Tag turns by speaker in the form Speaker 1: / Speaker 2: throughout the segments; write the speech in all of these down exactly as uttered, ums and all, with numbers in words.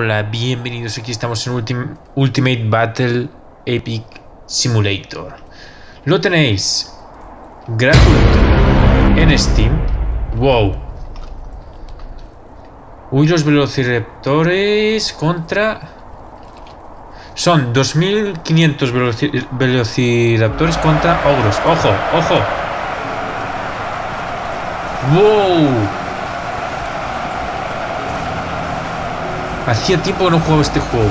Speaker 1: Hola, bienvenidos. Aquí estamos en Ultim Ultimate Battle Epic Simulator. Lo tenéis gratuito en Steam. Wow. Uy, los velociraptores contra... Son dos mil quinientos veloci velociraptores contra ogros. Ojo, ojo. Wow. Hacía tiempo que no jugaba este juego.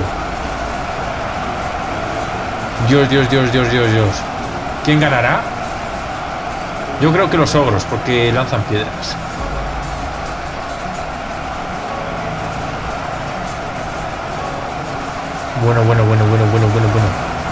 Speaker 1: Dios, Dios, Dios, Dios, Dios, Dios. ¿Quién ganará? Yo creo que los ogros, porque lanzan piedras. Bueno, bueno, bueno, bueno, bueno, bueno, bueno.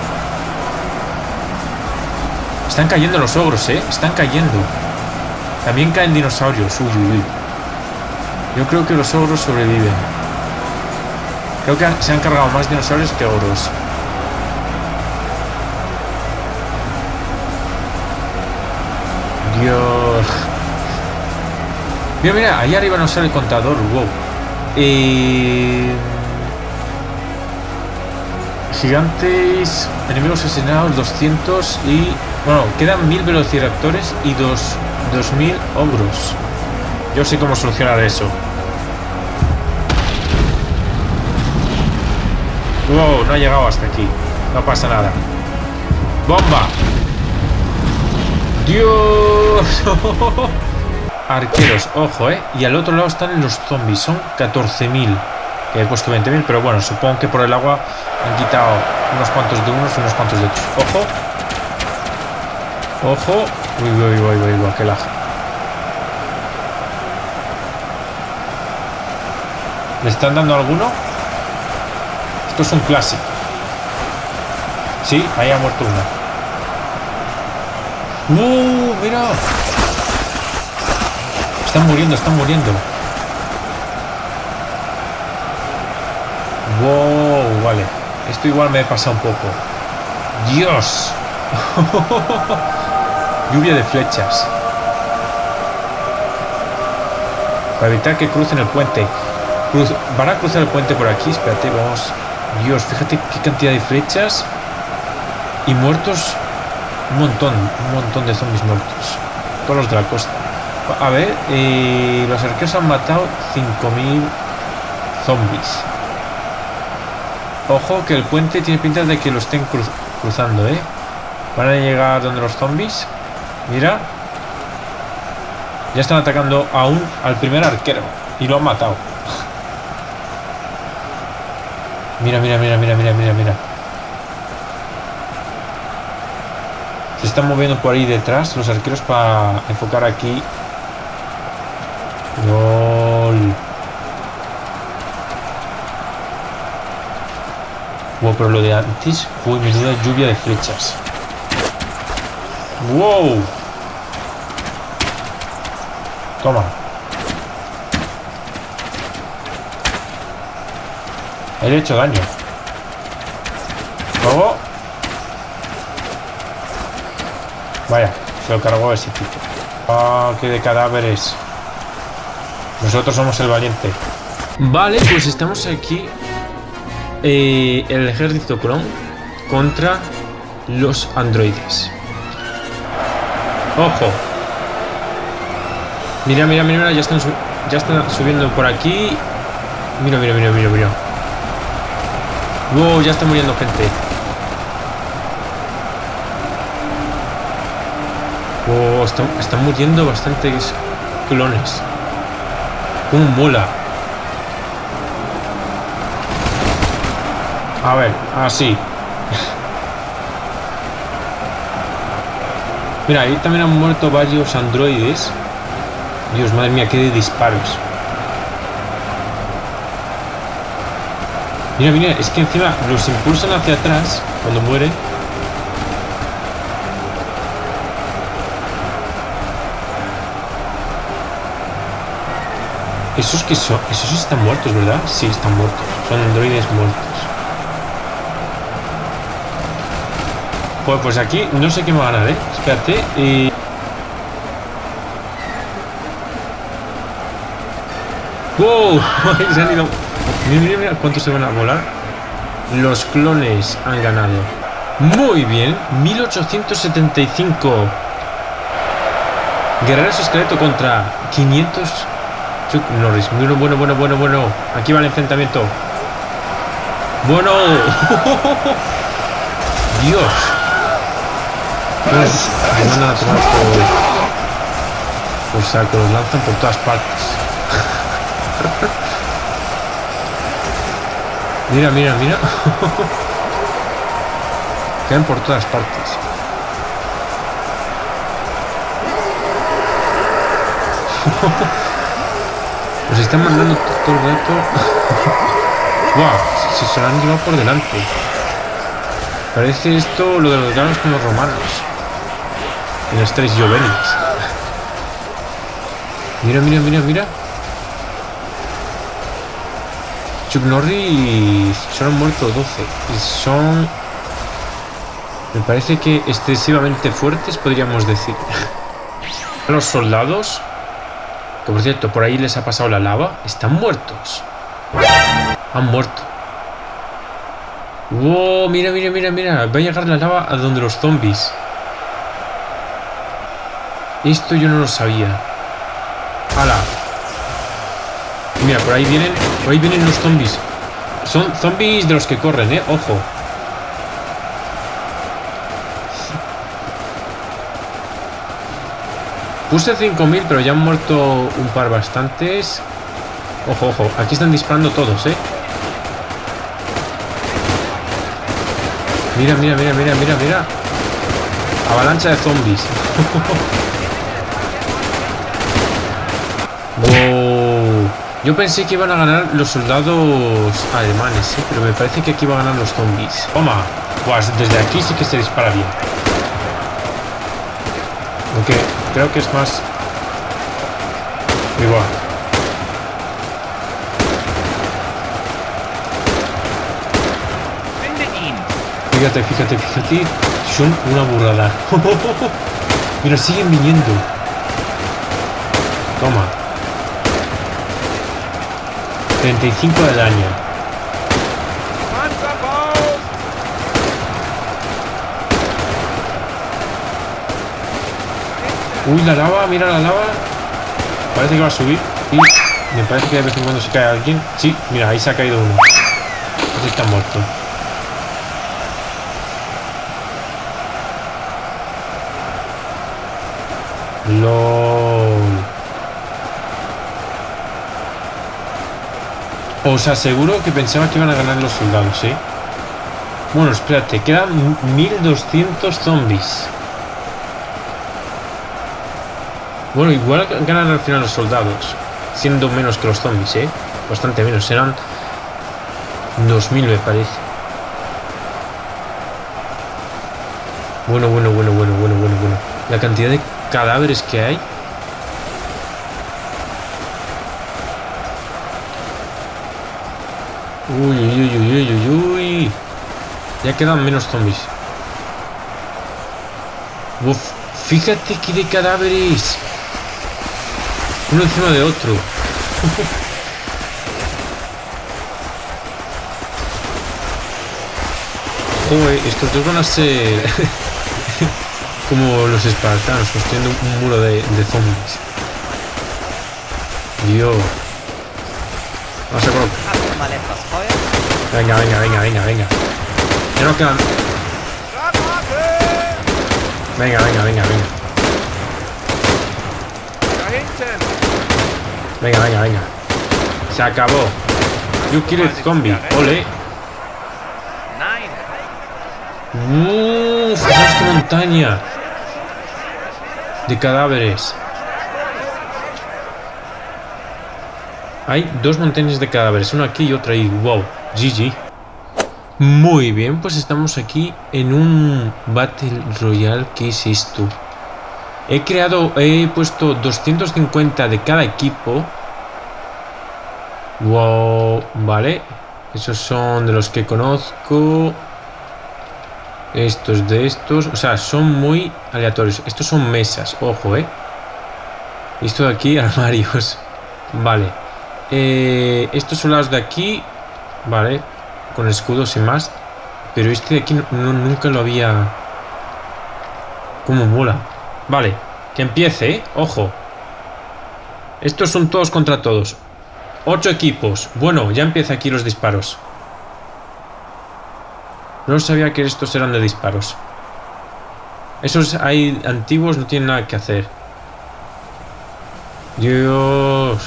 Speaker 1: Están cayendo los ogros, ¿eh? Están cayendo. También caen dinosaurios. Uy, uy, uy. Yo creo que los ogros sobreviven. Creo que se han cargado más dinosaurios que ogros. Dios. Mira, mira, ahí arriba nos sale el contador. Wow. Eh... Gigantes, enemigos asesinados, doscientos y... Bueno, quedan mil velociraptores y dos mil ogros. Yo sé cómo solucionar eso. Wow, no ha llegado hasta aquí. No pasa nada. ¡Bomba! ¡Dios! Arqueros, ojo, ¿eh? Y al otro lado están los zombies. Son catorce mil. He puesto veinte mil, pero bueno, supongo que por el agua han quitado unos cuantos de unos y unos cuantos de otros. ¡Ojo! ¡Ojo! Uy, uy, uy, uy, uy, qué laja. ¿Le están dando alguno? Esto es un clásico. Sí, ahí ha muerto una. ¡Uh! ¡Mira! Están muriendo, están muriendo. ¡Wow! Vale. Esto igual me pasa un poco. ¡Dios! Lluvia de flechas. Para evitar que crucen el puente. Cruz... Van a cruzar el puente por aquí. Espérate, vamos... Dios, fíjate qué cantidad de flechas. Y muertos. Un montón. Un montón de zombies muertos. Todos los de la costa. A ver, eh, los arqueros han matado cinco mil zombies. Ojo que el puente tiene pinta de que lo estén cruz cruzando, ¿eh? Van a llegar donde los zombies. Mira. Ya están atacando aún al primer arquero. Y lo han matado. Mira, mira, mira, mira, mira, mira, mira. Se están moviendo por ahí detrás los arqueros para enfocar aquí. Gol. Wow, pero lo de antes fue menuda lluvia de flechas. Wow. Toma. He hecho daño. Luego. Vaya, se lo cargó ese tipo. Ah, qué de cadáveres. Nosotros somos el valiente. Vale, pues estamos aquí. Eh, el ejército clon contra los androides. Ojo. Mira, mira, mira, ya están, ya están subiendo por aquí. Mira, mira, mira, mira, mira. Wow, ya está muriendo gente. Wow, están, están muriendo bastantes clones. ¡Cómo mola! A ver, así. Mira, ahí también han muerto varios androides. Dios, madre mía, qué de disparos. Mira, mira, es que encima los impulsan hacia atrás cuando mueren. Esos que son, esos están muertos, ¿verdad? Sí, están muertos. Son androides muertos. Pues, pues aquí no sé qué me va a ganar, ¿eh? Espérate. Y... ¡Wow! Se han ido Mira, mira, mira cuántos se van a volar. Los clones han ganado. Muy bien. mil ochocientos setenta y cinco. Guerreros esqueleto contra quinientos. Chuck Norris. Bueno, bueno, bueno, bueno, bueno. Aquí va el enfrentamiento. Bueno. Dios. Pues me mandan a tomar por, por saco. Los lanzan por todas partes. Mira, mira, mira. Caen por todas partes. Los están mandando todo el rato. ¡Wow! Se, se lo han llevado por delante. Parece esto lo de los galos con los romanos. En los tres Jovelis. Mira, mira, mira, mira. Chuck Norris solo han muerto doce. Y son... me parece que excesivamente fuertes, podríamos decir. Los soldados... que por cierto, por ahí les ha pasado la lava. Están muertos. Han muerto. ¡Wow! Mira, mira, mira, mira. Va a llegar la lava a donde los zombies. Esto yo no lo sabía. ¡Hala! Mira, por ahí vienen. Por ahí vienen los zombies. Son zombies de los que corren, eh. Ojo. Puse cinco mil, pero ya han muerto un par bastantes. Ojo, ojo. Aquí están disparando todos, eh. Mira, mira, mira, mira, mira, mira. Avalancha de zombies. Wow. Yo pensé que iban a ganar los soldados alemanes, ¿eh? Pero me parece que aquí van a ganar los zombies. Toma. Pues desde aquí sí que se dispara bien. Aunque creo que es más... igual. Fíjate, fíjate, fíjate. Son una burrada. Mira, siguen viniendo. Toma. treinta y cinco de daño. Uy, la lava, mira la lava. Parece que va a subir. Y me parece que de vez en cuando se cae alguien. Sí, mira, ahí se ha caído uno. Ese está muerto. LOL. Os aseguro que pensaba que iban a ganar los soldados, ¿eh? Bueno, espérate, quedan mil doscientos zombies. Bueno, igual ganan al final los soldados, siendo menos que los zombies, ¿eh? Bastante menos, serán dos mil me parece. Bueno, bueno, bueno, bueno, bueno, bueno, bueno. La cantidad de cadáveres que hay. Uy, uy, uy, uy, uy, uy. Ya quedan menos zombies. Uf, fíjate que de cadáveres. Uno encima de otro. Joder, estos dos van a ser como los espartanos, construyendo un muro de, de zombies. Dios. Vamos a colocar. Venga, venga, venga, venga, venga. Ya nos quedan. Venga, venga, venga, venga. Venga, venga, venga. Se acabó. You killed zombie. Ole. Uff, fijaos qué montaña de cadáveres. Hay dos montañas de cadáveres, una aquí y otra ahí. Wow, G G. Muy bien, pues estamos aquí en un Battle Royale. ¿Qué es esto? He creado, he puesto doscientos cincuenta de cada equipo. Wow, vale. Esos son de los que conozco. Estos de estos, o sea, son muy aleatorios. Estos son mesas, ojo, eh. Esto de aquí, armarios. Vale. Eh, estos soldados de aquí, vale, con escudos sin más. Pero este de aquí no, no, nunca lo había... Cómo mola. Vale, que empiece, ¿eh? Ojo. Estos son todos contra todos. Ocho equipos. Bueno, ya empieza aquí los disparos. No sabía que estos eran de disparos. Esos ahí antiguos no tienen nada que hacer. Dios.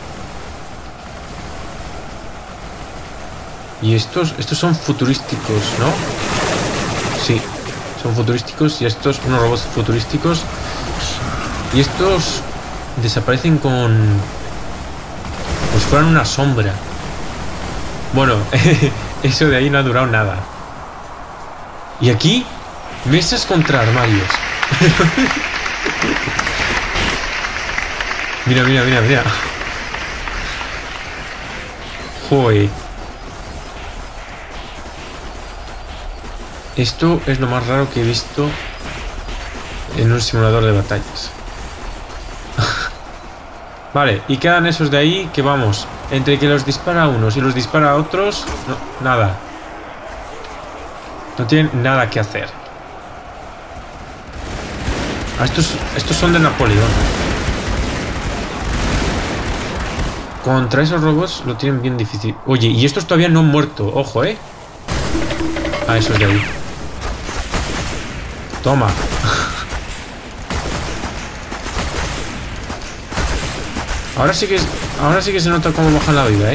Speaker 1: Y estos, estos son futurísticos, ¿no? Sí, son futurísticos. Y estos, unos robots futurísticos. Y estos desaparecen con... Pues fueran una sombra. Bueno, eso de ahí no ha durado nada. Y aquí, mesas contra armarios. Mira, mira, mira, mira. Joder. Esto es lo más raro que he visto en un simulador de batallas. Vale, y quedan esos de ahí que vamos, entre que los dispara a unos y los dispara a otros, no, nada. No tienen nada que hacer. Ah, estos, estos son de Napoleón. Contra esos robots lo tienen bien difícil. Oye, y estos todavía no han muerto, ojo, ¿eh? Ah, esos de ahí. Toma. Ahora sí que es, ahora sí que se nota cómo baja la vida, ¿eh?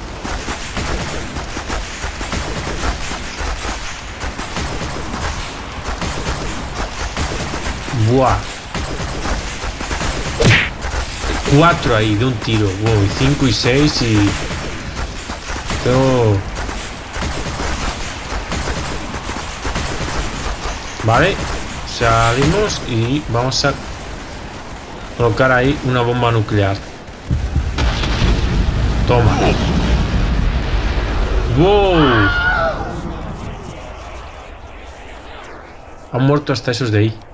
Speaker 1: Buah. Cuatro ahí de un tiro. Wow, y cinco y seis y... Oh. Vale. Salimos y vamos a colocar ahí una bomba nuclear. Toma. ¡Wow! Han muerto hasta esos de ahí.